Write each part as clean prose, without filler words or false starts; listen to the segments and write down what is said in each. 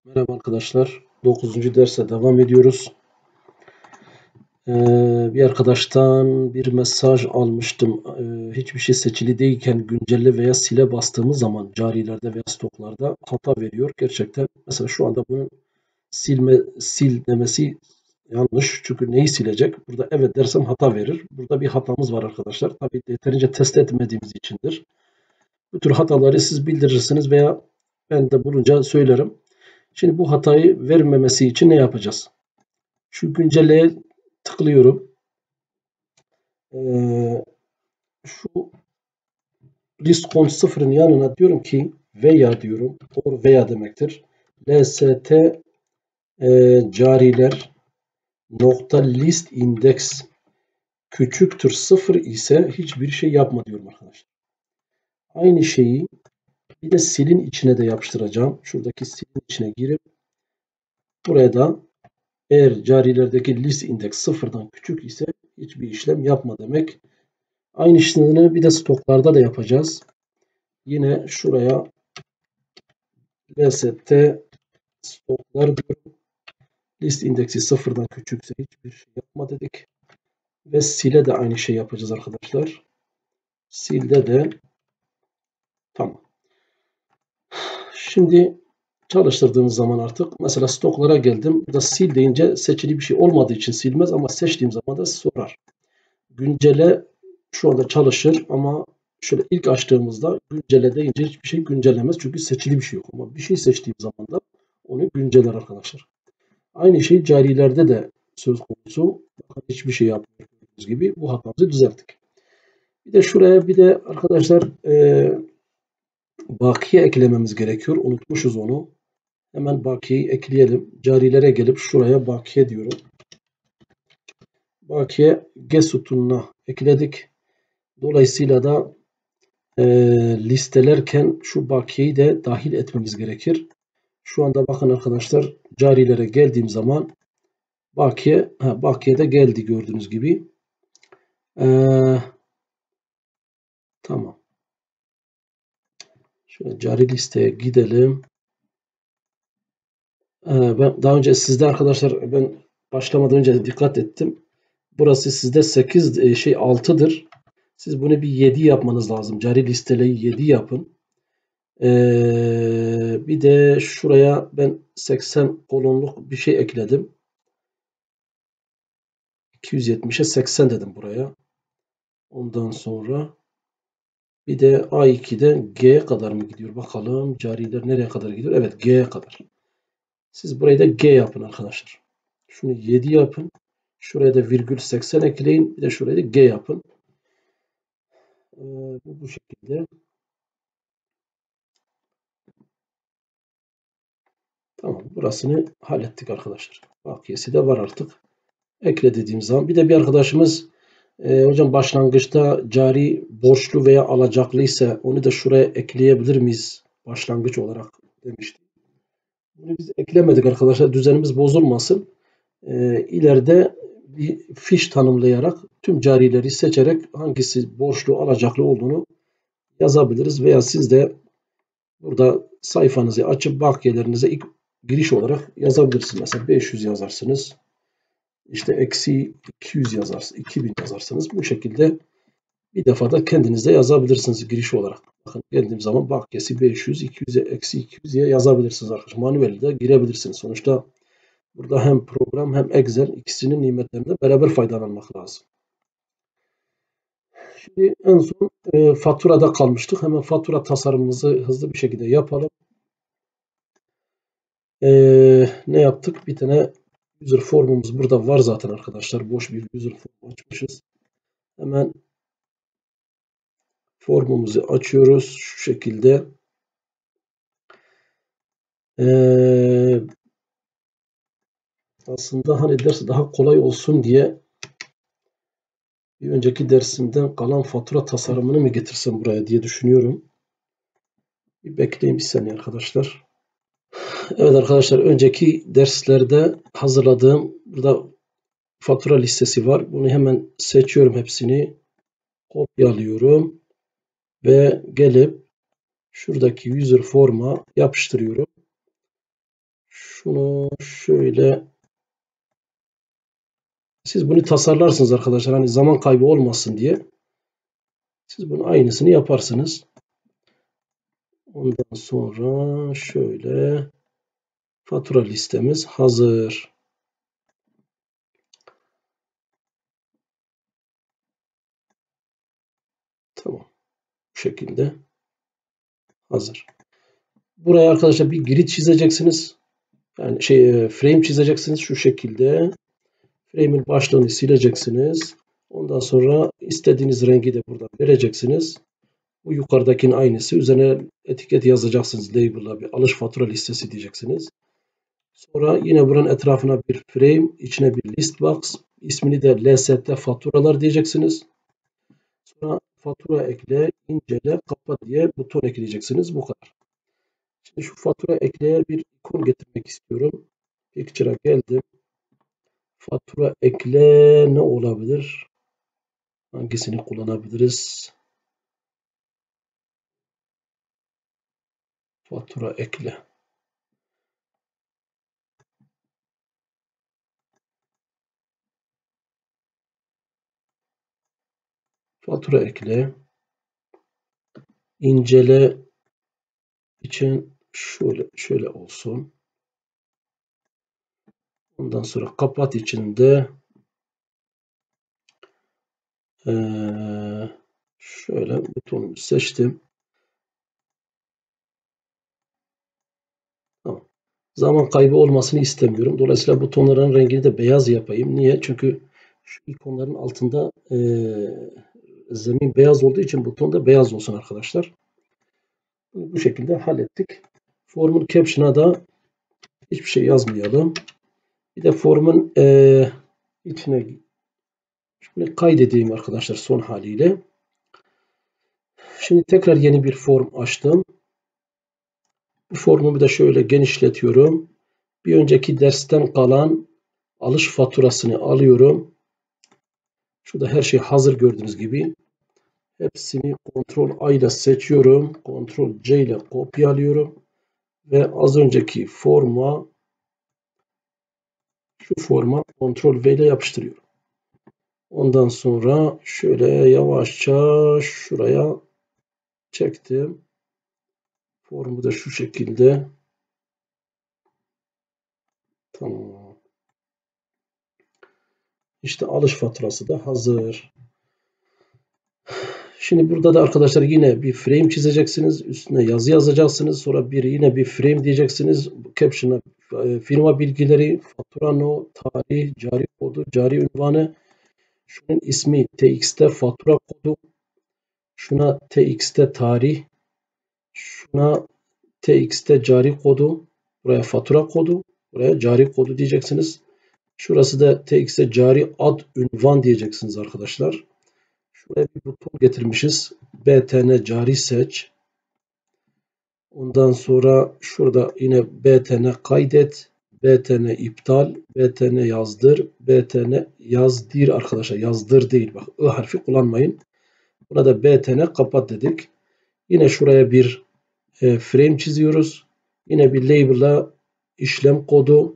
Merhaba arkadaşlar. 9. derse devam ediyoruz. Bir arkadaştan bir mesaj almıştım. Hiçbir şey seçili değilken güncelle veya sile bastığımız zaman carilerde veya stoklarda hata veriyor. Gerçekten mesela şu anda bunun sil demesi yanlış. Çünkü neyi silecek? Burada evet dersem hata verir. Burada bir hatamız var arkadaşlar. Tabii yeterince test etmediğimiz içindir. Bu tür hataları siz bildirirsiniz veya ben de bulunca söylerim. Şimdi bu hatayı vermemesi için ne yapacağız? Şu güncelleye tıklıyorum. Şu list cont sıfırın yanına diyorum ki veya diyorum. Or veya demektir. lst cariler nokta list index küçüktür sıfır ise hiçbir şey yapma diyorum arkadaşlar. Aynı şeyi bir de silin içine de yapıştıracağım. Şuradaki silin içine girip buraya da eğer carilerdeki list index sıfırdan küçük ise hiçbir işlem yapma demek. Aynı işlemini bir de stoklarda da yapacağız. Yine şuraya lst stoklar diyorum. List indeksi sıfırdan küçükse hiçbir şey yapma dedik. Ve sile de aynı şey yapacağız arkadaşlar. Silde de tamam. Şimdi çalıştırdığımız zaman artık mesela stoklara geldim. Burada sil deyince seçili bir şey olmadığı için silmez ama seçtiğim zaman da sorar. Güncele şu anda çalışır ama şöyle ilk açtığımızda güncele deyince hiçbir şey güncellemez. Çünkü seçili bir şey yok. Ama bir şey seçtiğim zaman da onu günceller arkadaşlar. Aynı şey carilerde de söz konusu. Bakın hiçbir şey yapmıyoruz gibi bu hatamızı düzelttik. Bir de şuraya bir de arkadaşlar bakiye eklememiz gerekiyor. Unutmuşuz onu. Hemen bakiyeyi ekleyelim. Carilere gelip şuraya bakiye diyorum. Bakiye G sütununa ekledik. Dolayısıyla da listelerken şu bakiyeyi de dahil etmemiz gerekir. Şu anda bakın arkadaşlar carilere geldiğim zaman bakiye de geldi gördüğünüz gibi. Tamam. Şöyle cari listeye gidelim. Ben daha önce sizde arkadaşlar ben başlamadan önce dikkat ettim. Burası sizde 8 6'dır. Siz bunu bir 7 yapmanız lazım. Cari listeleri 7 yapın. Bir de şuraya ben 80 kolonluk bir şey ekledim. 270'e 80 dedim buraya. Ondan sonra bir de A2'den G'ye kadar mı gidiyor? Bakalım cariler nereye kadar gidiyor? Evet G'ye kadar. Siz burayı da G yapın arkadaşlar. Şunu 7 yapın. Şuraya da virgül 80 ekleyin. Bir de şuraya da G yapın. Bu şekilde. Tamam. Burasını hallettik arkadaşlar. Bakiyesi de var artık. Ekle dediğim zaman. Bir de bir arkadaşımız hocam başlangıçta cari borçlu veya alacaklı ise onu da şuraya ekleyebilir miyiz? Başlangıç olarak demişti. Bunu biz eklemedik arkadaşlar. Düzenimiz bozulmasın. İleride bir fiş tanımlayarak tüm carileri seçerek hangisi borçlu alacaklı olduğunu yazabiliriz. Veya siz de burada sayfanızı açıp bakiyelerinize ilk giriş olarak yazabilirsiniz. Mesela 500 yazarsınız. İşte eksi 200 yazarsınız. 2000 yazarsanız bu şekilde bir defada kendiniz de yazabilirsiniz giriş olarak. Bakın geldiğim zaman bakiyesi 500, 200'e eksi 200'ye yazabilirsiniz arkadaşlar. Manuel de girebilirsiniz. Sonuçta burada hem program hem Excel ikisinin nimetlerinden beraber faydalanmak lazım. Şimdi en son faturada kalmıştık. Hemen fatura tasarımımızı hızlı bir şekilde yapalım. Ne yaptık? Bir tane user formumuz burada var zaten arkadaşlar. Boş bir user form açmışız. Hemen formumuzu açıyoruz. Şu şekilde. Aslında hani ders daha kolay olsun diye bir önceki dersimden kalan fatura tasarımını mı getirsem buraya diye düşünüyorum. Bir bekleyin bir saniye arkadaşlar. Evet arkadaşlar önceki derslerde hazırladığım burada fatura listesi var. Bunu hemen seçiyorum hepsini. Kopyalıyorum. Ve gelip şuradaki user form'a yapıştırıyorum. Şunu şöyle, siz bunu tasarlarsınız arkadaşlar. Hani zaman kaybı olmasın diye. Siz bunun aynısını yaparsınız. Ondan sonra şöyle fatura listemiz hazır. Tamam. Bu şekilde hazır. Buraya arkadaşlar bir grid çizeceksiniz. Yani frame çizeceksiniz şu şekilde. Frame'in başlığını sileceksiniz. Ondan sonra istediğiniz rengi de buradan vereceksiniz. Bu yukarıdakinin aynısı. Üzerine etiket yazacaksınız. Label'la bir alış fatura listesi diyeceksiniz. Sonra yine buranın etrafına bir frame, içine bir list box, ismini de LST faturalar diyeceksiniz. Sonra fatura ekle, incele, kapat diye buton ekleyeceksiniz. Bu kadar. Şimdi şu fatura ekleye bir ikon getirmek istiyorum. Picture'a geldim. Fatura ekle ne olabilir? Hangisini kullanabiliriz? Fatura ekle. Fatura ekle. İncele için şöyle olsun. Ondan sonra kapat için de şöyle butonumu seçtim. Tamam. Zaman kaybı olmasını istemiyorum. Dolayısıyla butonların rengini de beyaz yapayım. Niye? Çünkü şu ikonların altında zemin beyaz olduğu için buton da beyaz olsun arkadaşlar. Bunu bu şekilde hallettik. Formun caption'a da hiçbir şey yazmayalım. Bir de formun içine şöyle kaydedeyim arkadaşlar son haliyle. Şimdi tekrar yeni bir form açtım. Bu formumu da şöyle genişletiyorum. Bir önceki dersten kalan alış faturasını alıyorum. Şurada her şey hazır gördüğünüz gibi. Hepsini Ctrl A ile seçiyorum. Ctrl C ile kopyalıyorum. Ve az önceki forma şu forma Ctrl V ile yapıştırıyorum. Ondan sonra şöyle yavaşça şuraya çektim. Formu da şu şekilde. Tamam. İşte alış faturası da hazır. Şimdi burada da arkadaşlar yine bir frame çizeceksiniz. Üstüne yazı yazacaksınız. Sonra yine bir frame diyeceksiniz. Caption'a firma bilgileri, fatura no, tarih, cari kodu, cari ünvanı. Şunun ismi TXT fatura kodu. Şuna TXT tarih. Şuna TXT cari kodu. Buraya fatura kodu. Buraya cari kodu diyeceksiniz. Şurası da TXT cari ad ünvan diyeceksiniz arkadaşlar. Şuraya bir buton getirmişiz. BTN cari seç. Ondan sonra şurada yine BTN kaydet. BTN iptal. BTN yazdır. BTN yazdır arkadaşlar. Yazdır değil. Bak I harfi kullanmayın. Buna da BTN kapat dedik. Yine şuraya bir frame çiziyoruz. Yine bir label'la işlem kodu.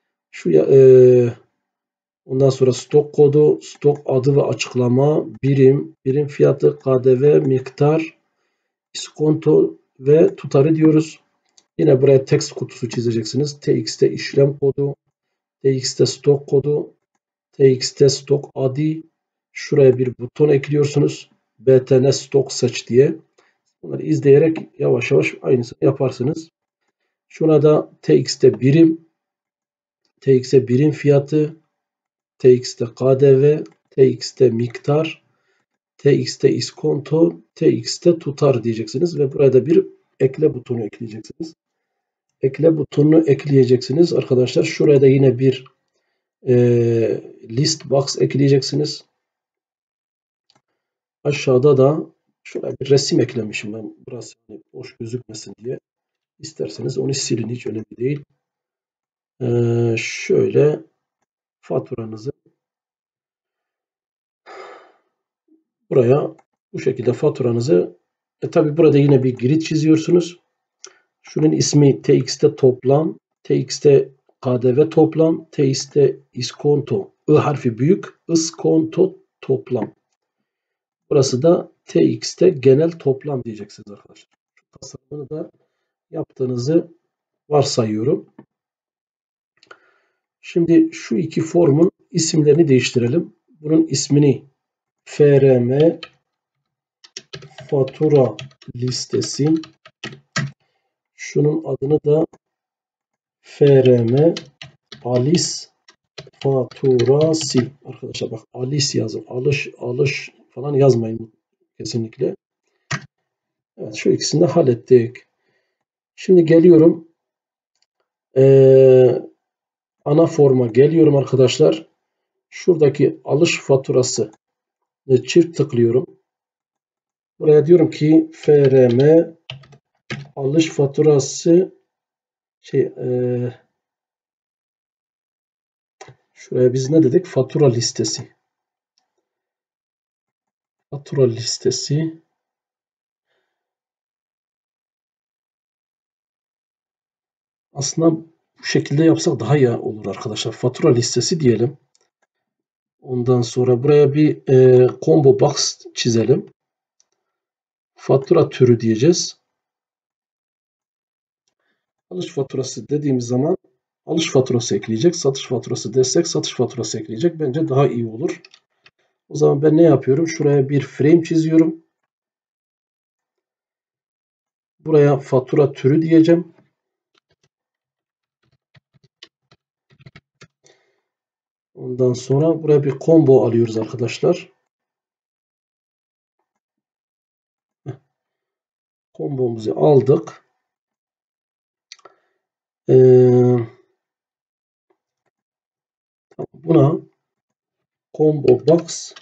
Ondan sonra stok kodu, stok adı ve açıklama, birim fiyatı, KDV, miktar, iskonto ve tutarı diyoruz. Yine buraya text kutusu çizeceksiniz. TXT işlem kodu, TXT stok kodu, TXT stok adı. Şuraya bir buton ekliyorsunuz. BTN stok seç diye. Bunları izleyerek yavaş yavaş aynısını yaparsınız. Şuna da TXT birim fiyatı, TXT KDV, TXT miktar, TXT iskonto, TXT tutar diyeceksiniz ve buraya da bir ekle butonu ekleyeceksiniz. Ekle butonunu ekleyeceksiniz arkadaşlar. Şuraya da yine bir list box ekleyeceksiniz. Aşağıda da şuraya bir resim eklemişim ben. Burası boş gözükmesin diye. İsterseniz onu silin, hiç önemli değil. Şöyle faturanızı buraya bu şekilde faturanızı tabi burada yine bir grid çiziyorsunuz. Şunun ismi TXT toplam. TX'te KDV toplam, TX'te iskonto, I harfi büyük, iskonto toplam. Burası da TX'te genel toplam diyeceksiniz arkadaşlar. Şu tasarımını da yaptığınızı varsayıyorum. Şimdi şu iki formun isimlerini değiştirelim. Bunun ismini FRM fatura listesi, şunun adını da FRM Alice faturası. Arkadaşlar bak Alice yazın. Alış falan yazmayın kesinlikle. Evet, şu ikisini de hallettik. Şimdi geliyorum. Ana forma geliyorum arkadaşlar. Şuradaki alış faturası çift tıklıyorum. Buraya diyorum ki FRM alış faturası şuraya biz ne dedik? Fatura listesi. Fatura listesi. Aslında bu şekilde yapsak daha iyi olur arkadaşlar. Fatura listesi diyelim. Ondan sonra buraya bir combo box çizelim. Fatura türü diyeceğiz. Alış faturası dediğimiz zaman alış faturası ekleyecek. Satış faturası desek satış faturası ekleyecek. Bence daha iyi olur. O zaman ben ne yapıyorum? Şuraya bir frame çiziyorum. Buraya fatura türü diyeceğim. Ondan sonra buraya bir combo alıyoruz arkadaşlar. Kombomuzu aldık. Buna combo box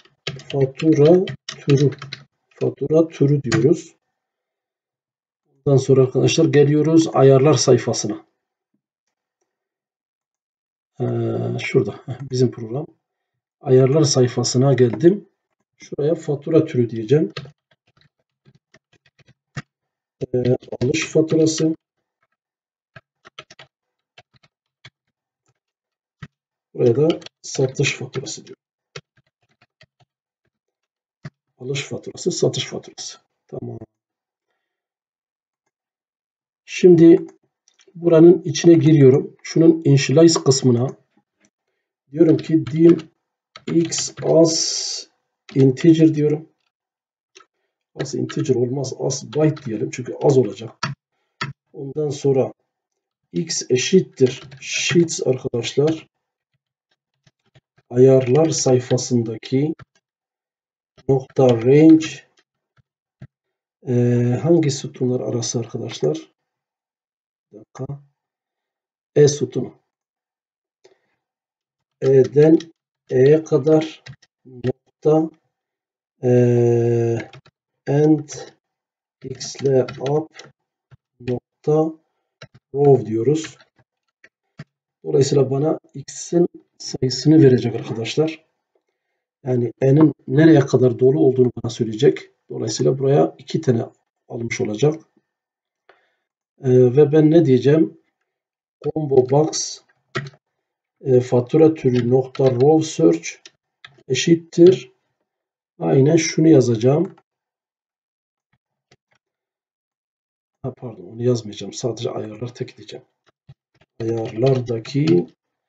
fatura türü diyoruz. Ondan sonra arkadaşlar geliyoruz ayarlar sayfasına. Şurada bizim program. Ayarlar sayfasına geldim. Şuraya fatura türü diyeceğim. Alış faturası. Buraya da satış faturası diyor. Alış faturası, satış faturası. Tamam. Şimdi buranın içine giriyorum. Şunun initialize kısmına diyorum ki dim x as integer diyorum. As integer olmaz. As byte diyelim. Çünkü az olacak. Ondan sonra x eşittir sheets arkadaşlar. Ayarlar sayfasındaki nokta range hangi sütunlar arası arkadaşlar? Bir dakika. E sütunu. E'den E'ye kadar nokta end x'le up nokta row diyoruz. Dolayısıyla bana x'in sayısını verecek arkadaşlar. Yani n'in nereye kadar dolu olduğunu bana söyleyecek. Dolayısıyla buraya 2 tane almış olacak. Ve ben ne diyeceğim? Combo box fatura türü nokta row search eşittir. Aynen şunu yazacağım. Pardon onu yazmayacağım. Sadece ayarlar tek diyeceğim. Ayarlardaki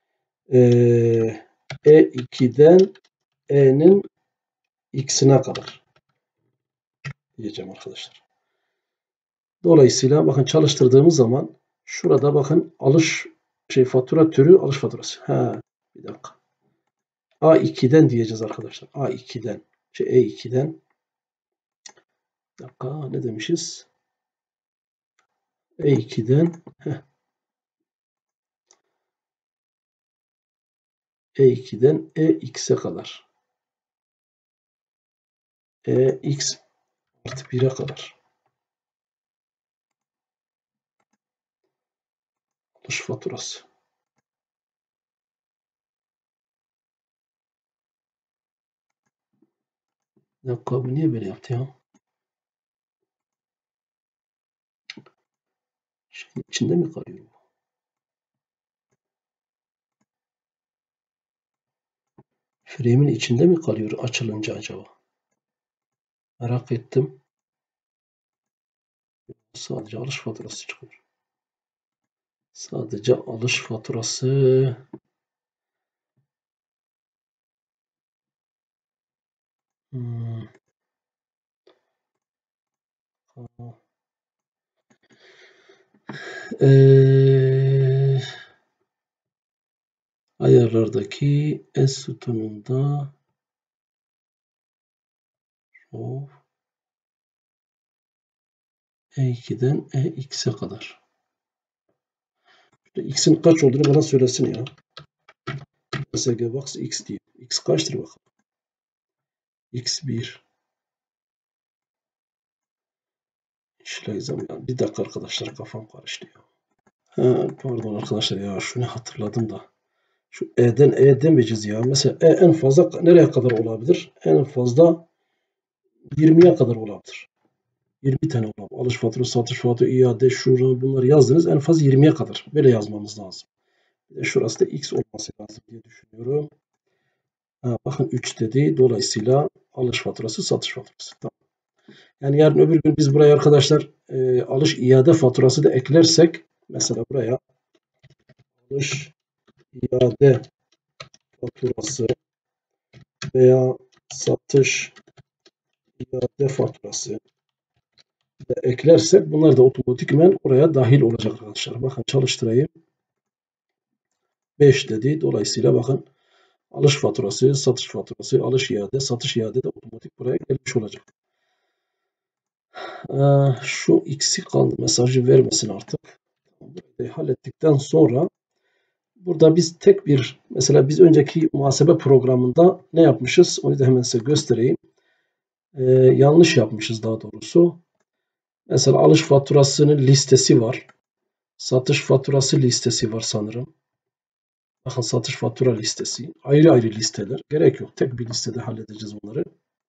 E2'den E'nin X'ine kadar diyeceğim arkadaşlar. Dolayısıyla bakın çalıştırdığımız zaman şurada bakın fatura türü alış faturası. Bir dakika. A2'den diyeceğiz arkadaşlar. A2'den. E2'den. Bir dakika ne demişiz? E2'den E2'den EX'e kadar. EX artı 1'e kadar. Alış faturası. Bir dakika bu niye böyle yaptı ya? Şimdi içinde mi kalıyor? Frame'in içinde mi kalıyor açılınca acaba? Merak ettim. Sadece alış faturası çıkıyor. Sadece alış faturası. Hmm. Ayarlardaki S sütununda o E2'den EX'e kadar. X'in kaç olduğunu bana söylesin ya. SG Box X diye. X kaçtır bakalım. X1. İşleyeceğim ya. Bir dakika arkadaşlar, kafam karıştı ya. Pardon arkadaşlar ya, şunu hatırladım da. Şu E'den E demeyeceğiz ya. Mesela E en fazla nereye kadar olabilir? En fazla 20'ye kadar olabilir. 20 tane olabilir. Alış faturası, satış faturası, iade, şunu bunları yazdınız. En fazla 20'ye kadar. Böyle yazmamız lazım. Bir de şurası da X olması lazım diye düşünüyorum. Bakın 3 dedi. Dolayısıyla alış faturası, satış faturası. Tamam. Yani yarın öbür gün biz buraya arkadaşlar alış iade faturası da eklersek, mesela buraya alış iade faturası veya satış iade faturası da eklersek, bunlar da otomatikmen oraya dahil olacak arkadaşlar. Bakın çalıştırayım. 5 dedi. Dolayısıyla bakın alış faturası, satış faturası, alış iade, satış iade de otomatik buraya gelmiş olacak. Şu X'i kaldı, mesajı vermesin artık. Burayı hallettikten sonra burada biz tek bir, mesela biz önceki muhasebe programında ne yapmışız? Onu da hemen size göstereyim. Yanlış yapmışız daha doğrusu. Mesela alış faturasının listesi var. Satış faturası listesi var sanırım. Bakın, satış fatura listesi. Ayrı ayrı listeler. Gerek yok. Tek bir listede halledeceğiz bunları.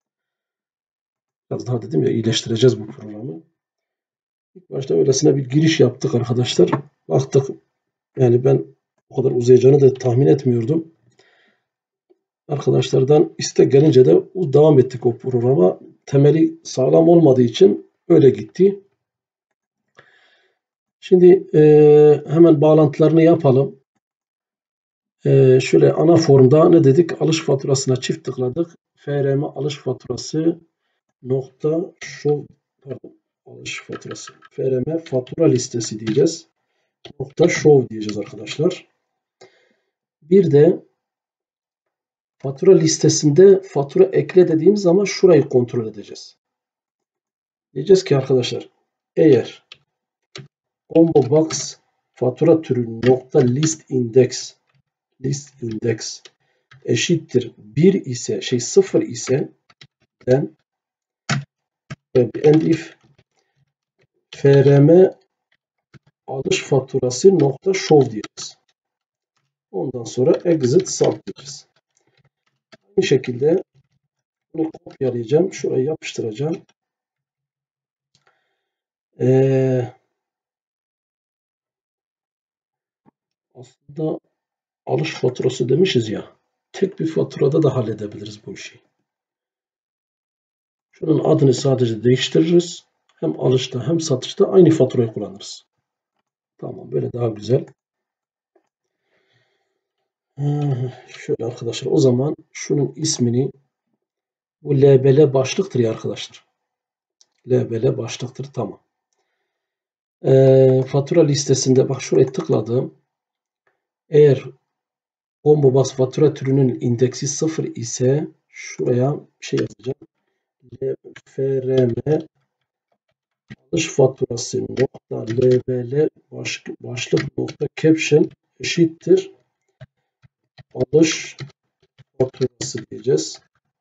Biraz daha dedim ya, iyileştireceğiz bu programı. İlk başta öylesine bir giriş yaptık arkadaşlar. Baktık yani ben o kadar uzayacağını da tahmin etmiyordum. Arkadaşlardan istek gelince de devam ettik o programa. Temeli sağlam olmadığı için öyle gitti. Şimdi hemen bağlantılarını yapalım. Şöyle ana formda ne dedik? Alış faturasına çift tıkladık. FRM alış faturası nokta show, pardon, alış faturası. FRM fatura listesi diyeceğiz. Nokta show diyeceğiz arkadaşlar. Bir de fatura listesinde fatura ekle dediğimiz zaman şurayı kontrol edeceğiz. Diyeceğiz ki arkadaşlar, eğer combo box fatura türü nokta list index eşittir 1 ise, 0 ise, then and if frm alış faturası nokta show diyeceğiz. Ondan sonra exit salt diyeceğiz. Aynı şekilde bunu kopyalayacağım. Şuraya yapıştıracağım. Aslında alış faturası demişiz ya. Tek bir faturada da halledebiliriz bu işi. Şunun adını sadece değiştiririz. Hem alışta hem satışta aynı faturayı kullanırız. Tamam, böyle daha güzel. Şöyle arkadaşlar, o zaman şunun ismini, bu LBL başlıktır ya arkadaşlar. LBL başlıktır, tamam. Fatura listesinde bak, şuraya tıkladım. Eğer combo box fatura türünün indeksi 0 ise şuraya bir şey yazacağım. FRM alış faturası nokta LBL başlık nokta caption eşittir alış faturası diyeceğiz.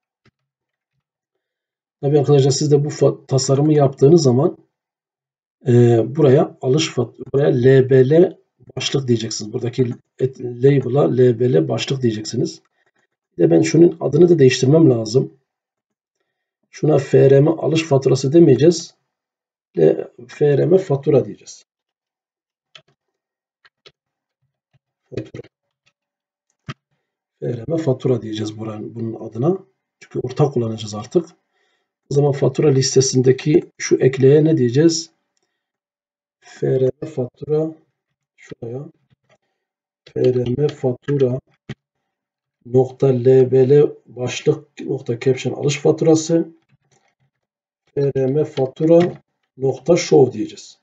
Tabii arkadaşlar, siz de bu tasarımı yaptığınız zaman buraya buraya LBL başlık diyeceksiniz. Buradaki label'a LBL başlık diyeceksiniz. Bir de ben şunun adını da değiştirmem lazım. Şuna FRM alış faturası demeyeceğiz. FRM fatura diyeceğiz. Fatura. FRM fatura diyeceğiz bunun adına. Çünkü ortak kullanacağız artık. O zaman fatura listesindeki şu ekleye ne diyeceğiz? FRM fatura, şuraya FRM fatura nokta LBL başlık nokta caption alış faturası, FRM fatura nokta show diyeceğiz.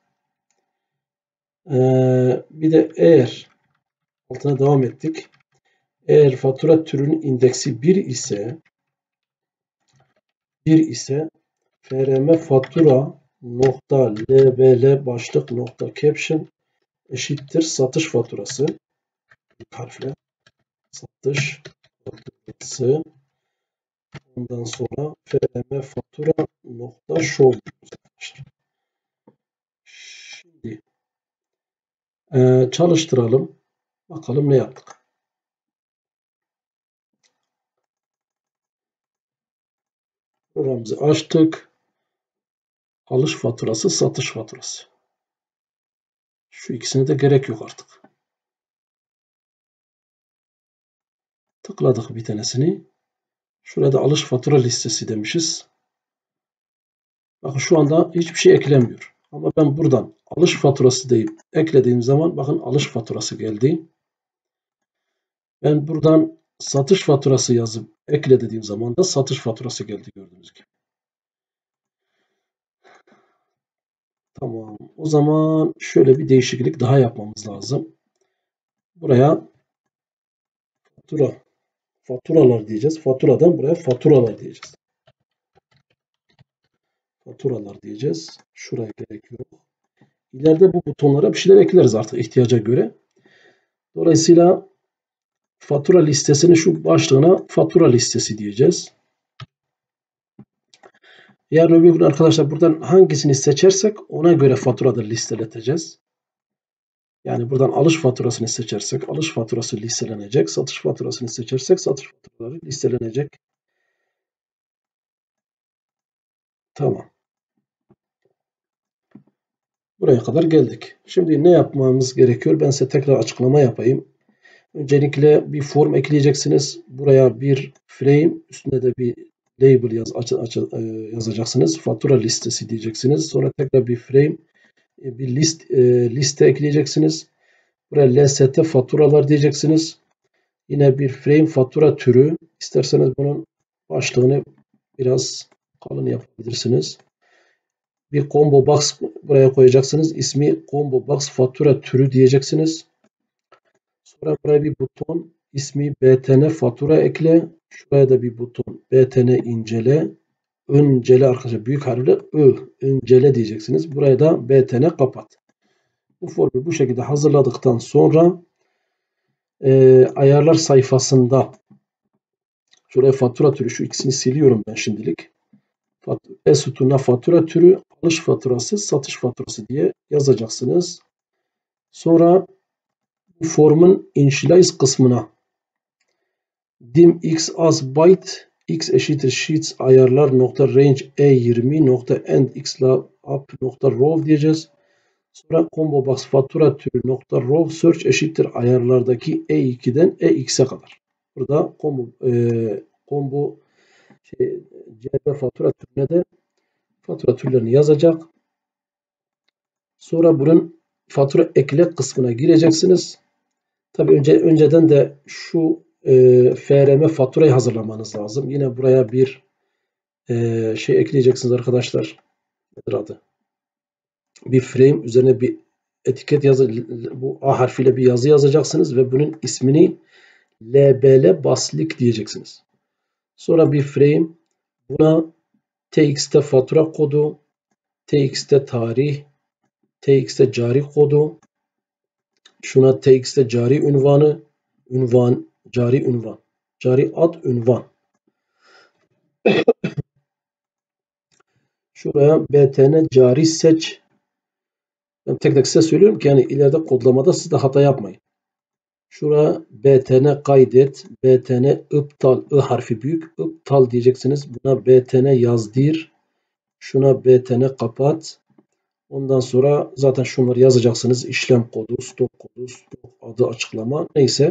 Bir de eğer altına devam ettik. Eğer fatura türünün indeksi 1 ise FRM fatura nokta LBL başlık nokta caption eşittir satış faturası. Harfle satış faturası. Ondan sonra FRM fatura nokta show. Şimdi çalıştıralım. Bakalım ne yaptık. Programımızı açtık. Alış faturası, satış faturası. Şu ikisine de gerek yok artık. Tıkladık bir tanesini. Şurada alış fatura listesi demişiz. Bakın şu anda hiçbir şey eklemiyor. Ama ben buradan alış faturası deyip eklediğim zaman bakın alış faturası geldi. Ben buradan satış faturası yazıp ekle dediğim zaman da satış faturası geldi gördüğünüz gibi. Tamam. O zaman şöyle bir değişiklik daha yapmamız lazım. Buraya faturalar diyeceğiz. Faturadan buraya faturalar diyeceğiz. Faturalar diyeceğiz. Şuraya gerek yok. İleride bu butonlara bir şeyler ekleriz artık ihtiyaca göre. Dolayısıyla fatura listesini şu başlığına fatura listesi diyeceğiz. Yarın öbür gün arkadaşlar buradan hangisini seçersek ona göre faturada listeleteceğiz. Yani buradan alış faturasını seçersek alış faturası listelenecek. Satış faturasını seçersek satış faturaları listelenecek. Tamam. Buraya kadar geldik. Şimdi ne yapmamız gerekiyor? Ben size tekrar açıklama yapayım. Öncelikle bir form ekleyeceksiniz. Buraya bir frame, üstünde de bir label yazacaksınız. Fatura listesi diyeceksiniz. Sonra tekrar bir frame, bir liste ekleyeceksiniz. Buraya LST faturalar diyeceksiniz. Yine bir frame fatura türü. İsterseniz bunun başlığını biraz kalın yapabilirsiniz. Bir combo box buraya koyacaksınız. İsmi combo box fatura türü diyeceksiniz. Sonra buraya bir buton, ismi BTN fatura ekle. Şuraya da bir buton BTN incele. Öncele arkadaşlar büyük harfle öncele diyeceksiniz. Buraya da BTN kapat. Bu formu bu şekilde hazırladıktan sonra ayarlar sayfasında şuraya fatura türü, şu ikisini siliyorum ben şimdilik. Sütununa fatura türü, alış faturası, satış faturası diye yazacaksınız. Sonra bu formun initialize kısmına dim x as byte x eşittir sheets ayarlar nokta range e20 nokta end x up nokta row diyeceğiz. Sonra combo box fatura türü nokta row search eşittir ayarlardaki e2'den e-x'e kadar. Burada combo CB fatura türüne de fatura türlerini yazacak. Sonra bunun fatura ekle kısmına gireceksiniz. Tabii önceden de şu FRM faturayı hazırlamanız lazım. Yine buraya bir şey ekleyeceksiniz arkadaşlar. Nedir adı? Bir frame üzerine bir etiket bu A harfiyle bir yazı yazacaksınız ve bunun ismini LBL baslik diyeceksiniz. Sonra bir frame, buna TXT fatura kodu, TXT tarih, TXT cari kodu, şuna TXT cari ünvanı, cari ad ünvan. Şuraya BTN cari seç. Ben tek tek size söylüyorum ki yani ileride kodlamada siz de hata yapmayın. Şuraya BTN kaydet, BTN iptal, I harfi büyük, iptal diyeceksiniz. Buna BTN yazdır, şuna BTN kapat. Ondan sonra zaten şunları yazacaksınız. İşlem kodu, stok kodu, stok adı açıklama neyse.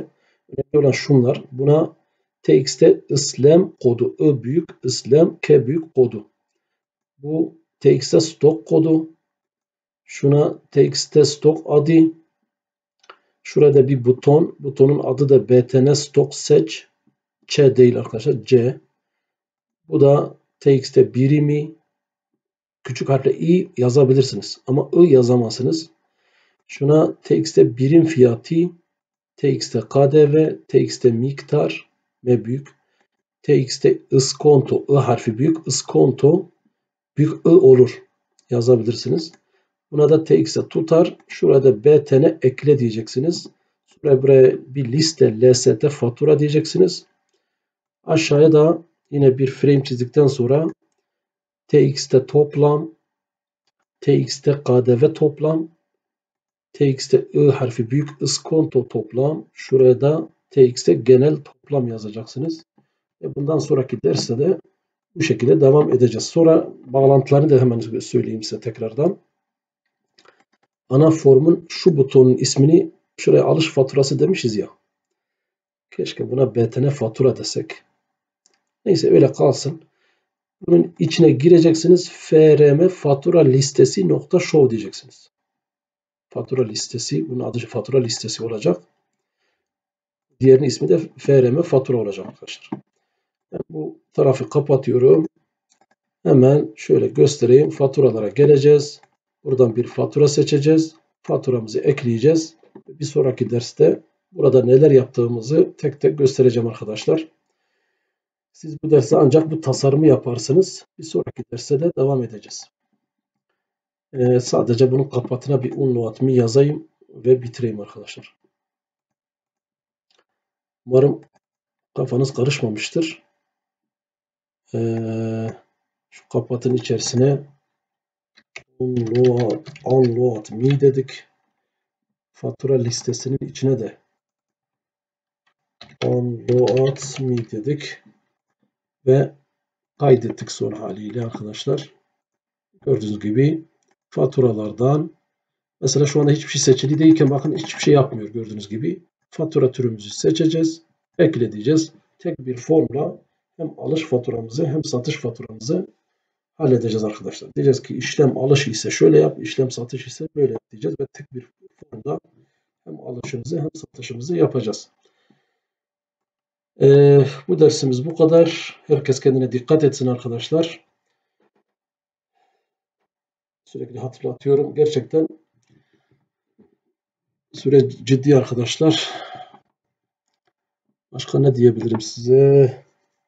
Önemli olan şunlar. Buna txt işlem kodu. I büyük işlem K büyük kodu. Bu txt stok kodu. Şuna txt stok adı. Şurada bir buton. Butonun adı da btn stok seç. Ç değil arkadaşlar. C. Bu da txt birimi. Küçük harfle i yazabilirsiniz. Ama I yazamazsınız. Şuna txt birim fiyatı. Txt KDV. Txt miktar. M büyük. Txt iskonto. I harfi büyük. Iskonto. Büyük I olur. Yazabilirsiniz. Buna da txt tutar. Şurada btn ekle diyeceksiniz. Sonra buraya bir liste lst fatura diyeceksiniz. Aşağıya da yine bir frame çizdikten sonra txt toplam, txt kdv toplam, txt I harfi büyük iskonto toplam. Şuraya da txt genel toplam yazacaksınız. Ve bundan sonraki derste de bu şekilde devam edeceğiz. Sonra bağlantılarını da hemen söyleyeyim size tekrardan. Ana formun şu butonun ismini şuraya alış faturası demişiz ya. Keşke buna btn fatura desek. Neyse öyle kalsın. Bunun içine gireceksiniz. frm fatura listesi nokta show diyeceksiniz. Fatura listesi. Bunun adı fatura listesi olacak. Diğerinin ismi de frm fatura olacak arkadaşlar. Ben bu tarafı kapatıyorum. Hemen şöyle göstereyim. Faturalara geleceğiz. Buradan bir fatura seçeceğiz. Faturamızı ekleyeceğiz. Bir sonraki derste burada neler yaptığımızı tek tek göstereceğim arkadaşlar. Siz bu derste ancak bu tasarımı yaparsınız. Bir sonraki derste de devam edeceğiz. Sadece bunun kapatına bir unloat'ımı yazayım ve bitireyim arkadaşlar. Umarım kafanız karışmamıştır. Şu kapatın içerisine unload me dedik. Fatura listesinin içine de unload me dedik. Ve kaydettik son haliyle arkadaşlar. Gördüğünüz gibi faturalardan mesela şu anda hiçbir şey seçili değilken bakın hiçbir şey yapmıyor gördüğünüz gibi. Fatura türümüzü seçeceğiz. Ekle diyeceğiz. Tek bir formla hem alış faturamızı hem satış faturamızı halledeceğiz arkadaşlar. Diyeceğiz ki işlem alış ise şöyle yap, işlem satış ise böyle yap diyeceğiz ve tek bir formda hem alışımızı hem satışımızı yapacağız. Bu dersimiz bu kadar. Herkes kendine dikkat etsin arkadaşlar. Sürekli hatırlatıyorum. Gerçekten süre ciddi arkadaşlar. Başka ne diyebilirim size?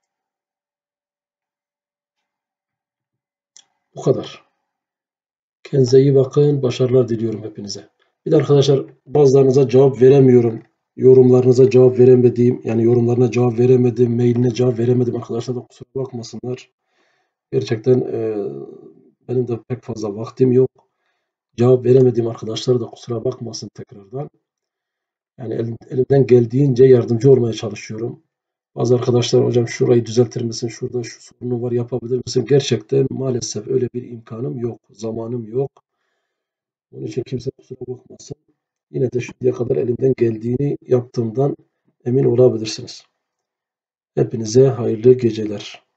Bu kadar. Kendinize iyi bakın. Başarılar diliyorum hepinize. Bir de arkadaşlar bazılarınıza cevap veremiyorum. Yorumlarınıza cevap veremediğim, yani yorumlarına cevap veremedim, mailine cevap veremedim arkadaşlar da kusura bakmasınlar. Gerçekten benim de pek fazla vaktim yok. Cevap veremediğim arkadaşlar da kusura bakmasın tekrardan. Yani elimden geldiğince yardımcı olmaya çalışıyorum. Bazı arkadaşlar hocam şurayı düzeltir misin? Şurada şu sorunu var yapabilir misin? Gerçekten maalesef öyle bir imkanım yok. Zamanım yok. Onun için kimse kusura bakmasın. Yine de şimdiye kadar elimden geldiğini yaptığımdan emin olabilirsiniz. Hepinize hayırlı geceler.